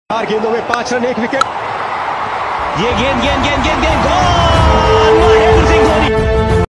4 गेंदों में 5 run 1 wicket. ये गेंद गेंद गेंद गेंद गेंद गोल।